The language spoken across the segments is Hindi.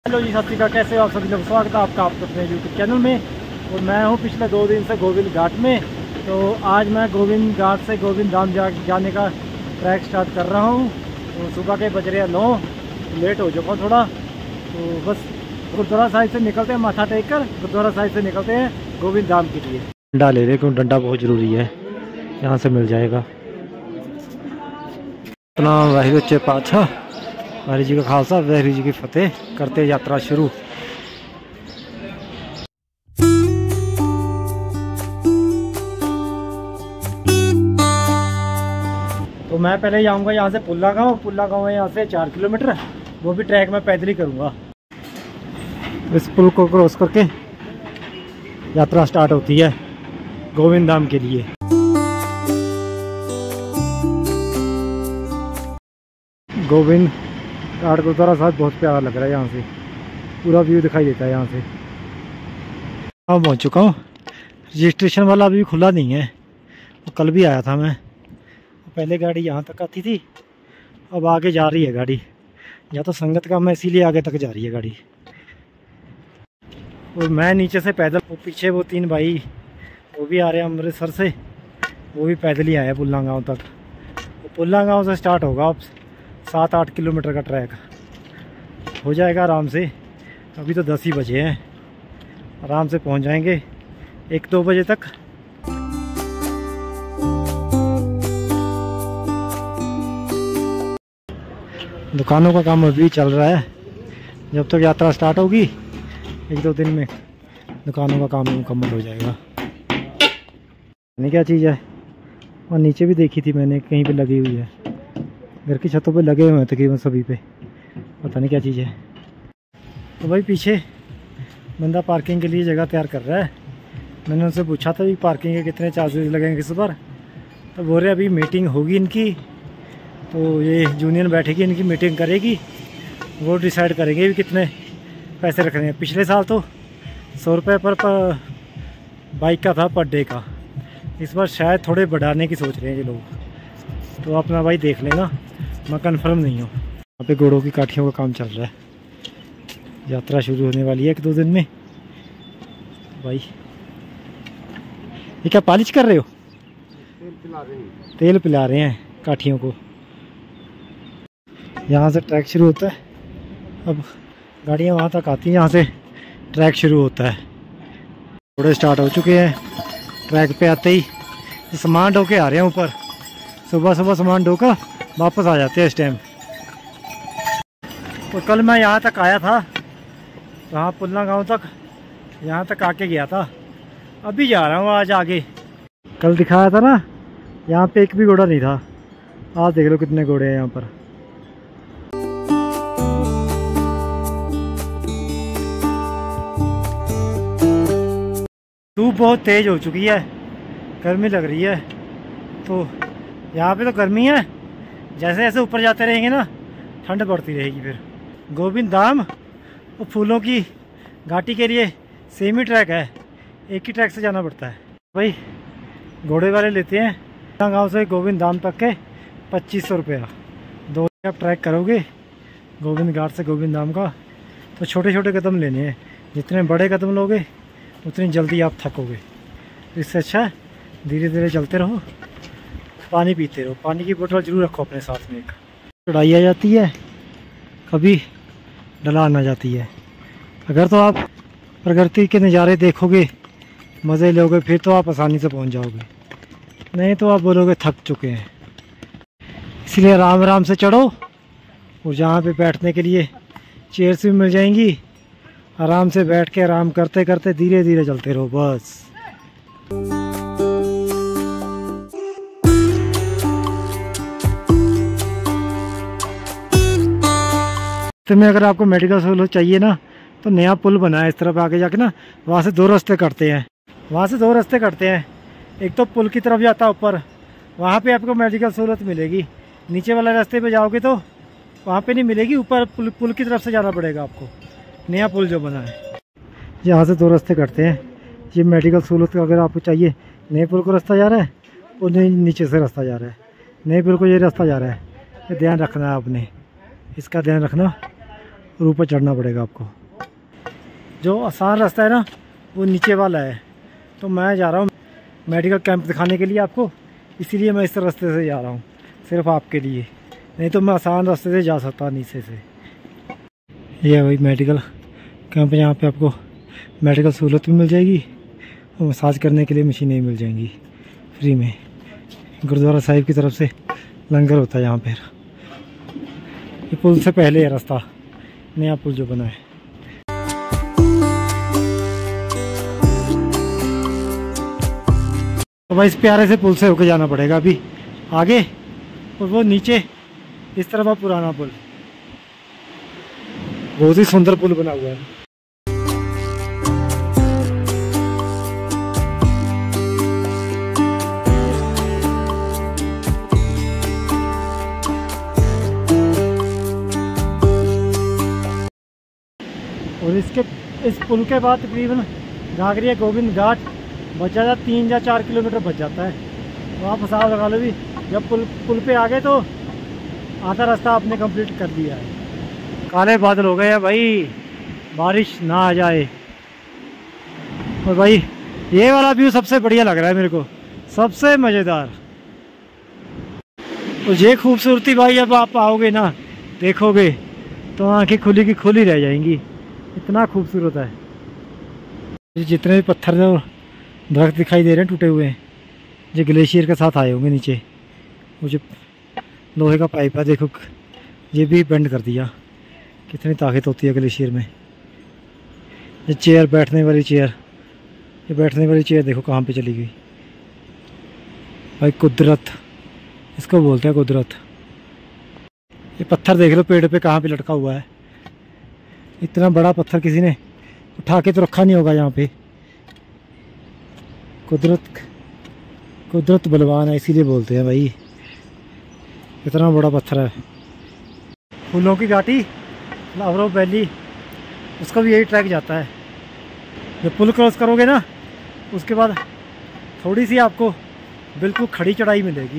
हेलो जी, सत श्रीकाल। कैसे हो आप सभी लोग? स्वागत है आपका अपने यूट्यूब चैनल में। और मैं हूं पिछले 2 दिन से गोविंद घाट में। तो आज मैं गोविंद घाट से गोविंद धाम जाने का ट्रैक स्टार्ट कर रहा हूं। तो सुबह के बज रहे हैं 9, लेट हो चुका थोड़ा। तो बस गुरुद्वारा साहिब से निकलते हैं, माथा टेक कर गुरुद्वारा साहिब से निकलते हैं गोविंद धाम के लिए। डंडा ले रहे क्यों, डंडा बहुत ज़रूरी है, यहाँ से मिल जाएगा। अपना वाहिगुरू सच्चे पातशाह, वाहिगुरू जी का खालसा, वाहिगुरू जी की फतेह। करते यात्रा शुरू। तो मैं पहले जाऊंगा यहाँ से पुल्ला गांव। पुल्ला गांव है यहाँ से 4 किलोमीटर, वो भी ट्रैक में पैदल ही करूँगा। इस पुल को क्रॉस करके यात्रा स्टार्ट होती है गोविंद धाम के लिए। गोविंद घाट गुरुद्वारा साहब बहुत प्यारा लग रहा है, यहाँ से पूरा व्यू दिखाई देता है यहाँ से। अब पहुँच चुका हूँ। रजिस्ट्रेशन वाला अभी खुला नहीं है, तो कल भी आया था मैं। पहले गाड़ी यहाँ तक आती थी, अब आगे जा रही है गाड़ी। या तो संगत का मैं इसीलिए आगे तक जा रही है गाड़ी। और मैं नीचे से पैदल, वो पीछे वो 3 भाई वो भी आ रहे हैं अमृतसर से, वो भी पैदल ही आए पुल्ला गाँव तक। तो पुल्ला गाँव से स्टार्ट होगा अब 7-8 किलोमीटर का ट्रैक हो जाएगा आराम से। अभी तो 10 ही बजे हैं, आराम से पहुंच जाएंगे 1-2 बजे तक। दुकानों का काम अभी चल रहा है, जब तक यात्रा स्टार्ट होगी 1-2 दिन में दुकानों का काम मुकम्मल हो जाएगा। नहीं क्या चीज़ है, और नीचे भी देखी थी मैंने, कहीं पे लगी हुई है। घर की छतों पे लगे हुए हैं तकरीबन सभी पे, पता नहीं क्या चीज़ है। तो भाई पीछे बंदा पार्किंग के लिए जगह तैयार कर रहा है। मैंने उनसे पूछा था कि पार्किंग के कितने चार्जेस लगेंगे इस बार। तो बोल रहे अभी मीटिंग होगी इनकी, तो ये यूनियन बैठेगी, इनकी मीटिंग करेगी, वो डिसाइड करेंगे भी कितने पैसे रख रहे हैं। पिछले साल तो 100 रुपये पर बाइक का था पर डे का। इस बार शायद थोड़े बढ़ाने की सोच रहे हैं ये लोग। तो अपना भाई देख लेना, मैं कंफर्म नहीं हूँ। यहाँ पे घोड़ों की काठियों का काम चल रहा है। यात्रा शुरू होने वाली है 1-2 दिन में। भाई ये क्या पालिश कर रहे हो? तेल पिला रहे हैं काठियों को। यहाँ से ट्रैक शुरू होता है। अब गाड़ियाँ वहाँ तक आती हैं, यहाँ से ट्रैक शुरू होता है। घोड़े स्टार्ट हो चुके हैं। ट्रैक पे आते ही सामान ढो के आ रहे हैं ऊपर। सुबह सुबह सामान ढोकर वापस आ जाते हैं इस टाइम। तो कल मैं यहाँ तक आया था, वहाँ पुल्ला गांव तक, यहाँ तक आके गया था। अभी जा रहा हूँ आज आगे। कल दिखाया था ना, यहाँ पे एक भी घोड़ा नहीं था। आज देख लो कितने घोड़े हैं यहाँ पर। धूप बहुत तेज़ हो चुकी है, गर्मी लग रही है। तो यहाँ पे तो गर्मी है, जैसे जैसे ऊपर जाते रहेंगे ना ठंड बढ़ती रहेगी। फिर गोविंद धाम और फूलों की घाटी के लिए सेम ही ट्रैक है, एक ही ट्रैक से जाना पड़ता है। भाई घोड़े वाले लेते हैं गांव से गोविंद धाम तक के 2500 रुपया। 2 आप ट्रैक करोगे गोविंद घाट से गोविंद धाम का, तो छोटे छोटे कदम लेने हैं। जितने बड़े कदम लोगे उतनी जल्दी आप थकोगे। इससे अच्छा धीरे धीरे चलते रहो, पानी पीते रहो। पानी की बोतल जरूर रखो अपने साथ में। एक चढ़ाई आ जाती है, कभी ढलान आ जाती है। अगर तो आप प्रकृति के नज़ारे देखोगे, मज़े लोगे, फिर तो आप आसानी से पहुंच जाओगे। नहीं तो आप बोलोगे थक चुके हैं। इसलिए आराम आराम से चढ़ो, और जहाँ पे बैठने के लिए चेयर्स भी मिल जाएंगी, आराम से बैठ के आराम करते करते धीरे धीरे चलते रहो बस। में अगर आपको मेडिकल सहूलत चाहिए ना, तो नया पुल बना है इस तरफ आगे जाके ना, वहाँ से 2 रास्ते कटते हैं। वहाँ से 2 रास्ते कटते हैं। एक तो पुल की तरफ जाता है ऊपर, वहाँ पे आपको मेडिकल सहूलत मिलेगी। नीचे वाले रास्ते पे जाओगे तो वहाँ पे नहीं मिलेगी, ऊपर पुल की तरफ से जाना पड़ेगा आपको, नया पुल जो बना है। यहाँ से 2 रास्ते कटते हैं। ये मेडिकल सहूलत अगर आपको चाहिए, नए पुल को रास्ता जा रहा है और नीचे से रास्ता जा रहा है। नए पुल को ये रास्ता जा रहा है, ये ध्यान रखना है आपने, इसका ध्यान रखना। और ऊपर चढ़ना पड़ेगा आपको। जो आसान रास्ता है ना वो नीचे वाला है, तो मैं जा रहा हूँ मेडिकल कैंप दिखाने के लिए आपको, इसीलिए मैं इस रास्ते से जा रहा हूँ सिर्फ आपके लिए, नहीं तो मैं आसान रास्ते से जा सकता नीचे से। ये है भाई मेडिकल कैंप, यहाँ पे आपको मेडिकल सहूलत भी मिल जाएगी और मसाज करने के लिए मशीनें भी मिल जाएंगी फ्री में। गुरुद्वारा साहिब की तरफ से लंगर होता है यहाँ पर। ये पुल से पहले है रास्ता, नया पुल जो बना है। तो भाई इस प्यारे से पुल से होकर जाना पड़ेगा अभी आगे, और वो नीचे इस तरफ है पुराना पुल, बहुत ही सुंदर पुल बना हुआ है। और इस पुल के बाद तकरीबन घाघरिया गोविंद घाट बच जाता है, 3 या 4 किलोमीटर बच जाता है। तो आप हिसाब लगा लो भी, जब पुल पे आ गए तो आधा रास्ता आपने कंप्लीट कर दिया है। काले बादल हो गए हैं भाई, बारिश ना आ जाए। और भाई ये वाला व्यू सबसे बढ़िया लग रहा है मेरे को, सबसे मज़ेदार। तो ये खूबसूरती भाई जब आप आओगे ना देखोगे तो आंखें खुली की खुली रह जाएंगी, इतना खूबसूरत है। जितने भी पत्थर दरख्त दिखाई दे रहे हैं टूटे हुए हैं, जो ग्लेशियर के साथ आए होंगे नीचे। वो जो लोहे का पाइप है देखो, ये भी बेंड कर दिया। कितनी ताकत होती है ग्लेशियर में। ये चेयर, बैठने वाली चेयर, ये बैठने वाली चेयर देखो कहाँ पे चली गई भाई। कुदरत इसको बोलते हैं, कुदरत। ये पत्थर देख लो पेड़ पे कहाँ पे लटका हुआ है। इतना बड़ा पत्थर किसी ने उठा के तो रखा नहीं होगा यहाँ पे। कुदरत बलवान है, इसीलिए बोलते हैं भाई। इतना बड़ा पत्थर है। फूलों की घाटी, लावरो वैली, उसका भी यही ट्रैक जाता है। जब पुल क्रॉस करोगे ना उसके बाद थोड़ी सी आपको बिल्कुल खड़ी चढ़ाई मिलेगी।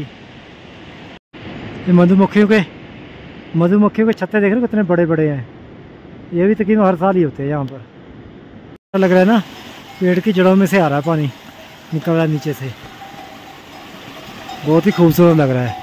ये मधुमक्खियों के छत्ते देख रहे हो कितने बड़े बड़े हैं। ये भी तकरीबन हर साल ही होते हैं यहाँ पर। लग रहा है ना पेड़ की जड़ों में से आ रहा है पानी, निकल रहा है नीचे से, बहुत ही खूबसूरत लग रहा है।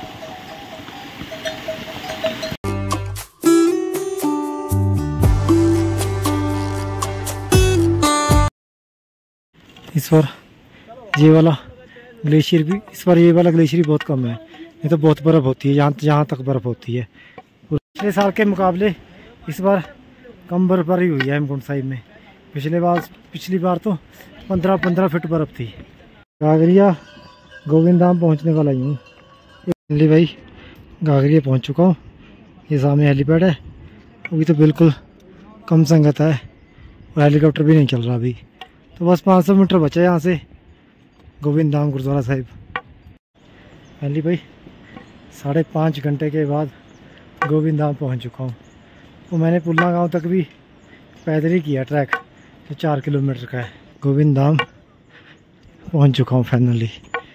इस बार ये वाला ग्लेशियर भी, ये वाला ग्लेशियर भी बहुत कम है। नहीं तो बहुत बर्फ़ होती है जहाँ तक बर्फ़ होती है। पिछले साल के मुकाबले इस बार कम बर्फबारी हुई है हेमकुंड साहिब में। पिछली बार तो 15 फीट बर्फ़ थी। घाघरिया गोविंद धाम पहुँचने वाला ही हूँ भाई। घाघरिया पहुँच चुका हूँ। ये सामने हेलीपैड है, अभी तो बिल्कुल कम संगत है और हेलीकॉप्टर भी नहीं चल रहा अभी। तो बस 500 मीटर बचा है यहाँ से गोविंद धाम गुरुद्वारा साहिब। फाइनली भाई 5.5 घंटे के बाद गोविंद धाम पहुँच चुका हूँ। तो मैंने पुल्ला गांव तक भी पैदल ही किया ट्रैक, जो 4 किलोमीटर का है। गोविंद धाम पहुँच चुका हूँ फाइनली।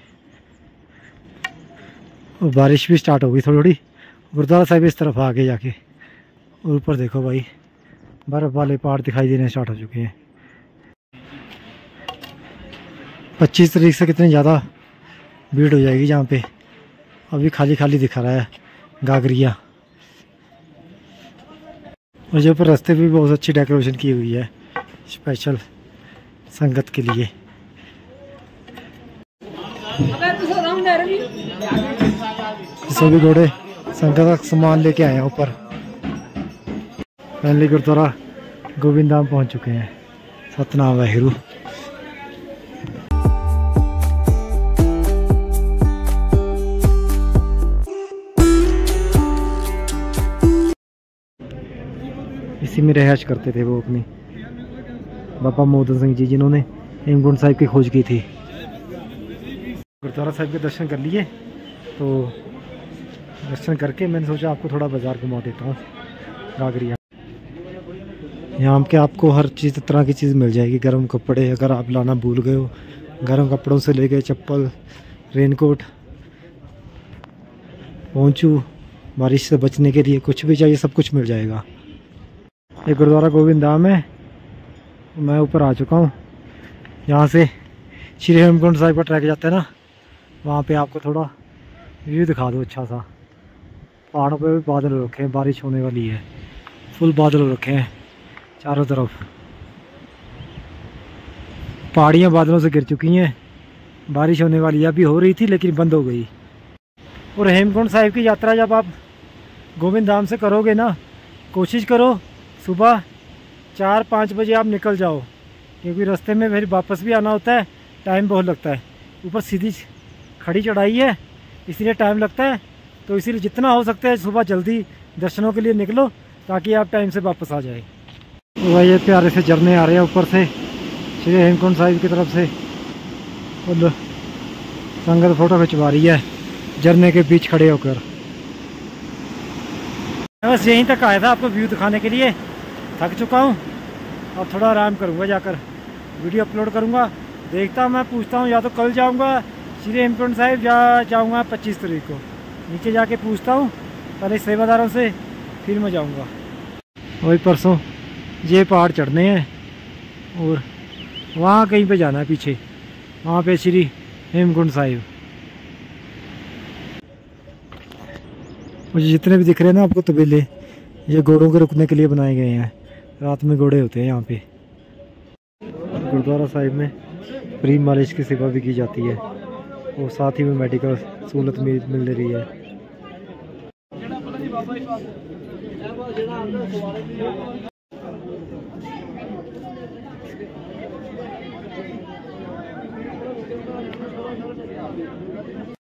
और बारिश भी स्टार्ट हो गई थोड़ी। गुरुद्वारा साहिब इस तरफ आगे जाके, और ऊपर देखो भाई बर्फ़ वाले पहाड़ दिखाई देने स्टार्ट हो चुके हैं। 25 तारीख से कितनी ज़्यादा भीड़ हो जाएगी जहाँ पे। अभी खाली खाली दिखा रहा है घाघरिया। और जो ऊपर रास्ते भी बहुत अच्छी डेकोरेशन की हुई है स्पेशल संगत के लिए। सभी घोड़े संगत का सामान लेके आए हैं ऊपर। फाइनली गुरुद्वारा गोविंद धाम पहुँच चुके हैं। सतनाम वाहिगुरू। इसी में रिहाइश करते थे वो अपनी बाबा मोहन सिंह जी, जिन्होंने हेमकुंड साहिब की खोज की थी। गुरुद्वारा साहिब के दर्शन कर लिए, तो दर्शन करके मैंने सोचा आपको थोड़ा बाज़ार घुमा देता हूँ घाघरिया। यहाँ पे आपको हर चीज़ तरह की चीज़ मिल जाएगी। गर्म कपड़े अगर आप लाना भूल गए हो, गर्म कपड़ों से लेके चप्पल, रेनकोट, पोंचू, बारिश से बचने के लिए कुछ भी चाहिए सब कुछ मिल जाएगा। ये गुरुद्वारा गोविंद धाम है। मैं ऊपर आ चुका हूँ। यहाँ से श्री हेमकुंड साहिब का ट्रैक जाता है ना, वहाँ पे आपको थोड़ा व्यू दिखा दो अच्छा सा। पहाड़ों पे भी बादल हो रखे हैं, बारिश होने वाली है, फुल बादल हो रखे हैं चारों तरफ। पहाड़ियाँ बादलों से घिर चुकी हैं, बारिश होने वाली है। अभी हो रही थी लेकिन बंद हो गई। और हेमकुंड साहिब की यात्रा जब आप गोविंद धाम से करोगे ना, कोशिश करो सुबह 4-5 बजे आप निकल जाओ, क्योंकि रास्ते में फिर वापस भी आना होता है, टाइम बहुत लगता है। ऊपर सीधी खड़ी चढ़ाई है, इसलिए टाइम लगता है। तो इसीलिए जितना हो सकता है सुबह जल्दी दर्शनों के लिए निकलो, ताकि आप टाइम से वापस आ जाए। वह ये प्यारे से झरने आ रहे हैं ऊपर से श्री हेमकुंड साहिब की तरफ से। और संगत फ़ोटो खिंचवा रही है झरने के बीच खड़े होकर। बस यहीं तक आया था आपको व्यू दिखाने के लिए। थक चुका हूँ, अब थोड़ा आराम करूँगा, जाकर वीडियो अपलोड करूँगा। देखता हूँ, मैं पूछता हूँ, या तो कल जाऊँगा श्री हेमकुंड साहिब या जाऊँगा 25 तारीख को। नीचे जाके पूछता हूँ पहले सेवादारों से, फिर मैं जाऊँगा। वही परसों ये पहाड़ चढ़ने हैं और वहाँ कहीं पे जाना है पीछे, वहाँ पे श्री हेमकुंड साहिब। मुझे जितने भी दिख रहे हैं ना आपको तबेले, ये घोड़ों के रुकने के लिए बनाए गए हैं। रात में घोड़े होते हैं यहाँ पे। गुरुद्वारा साहिब में फ्री मालिश की सेवा भी की जाती है और साथ ही में मेडिकल सहूलत मिल रही है।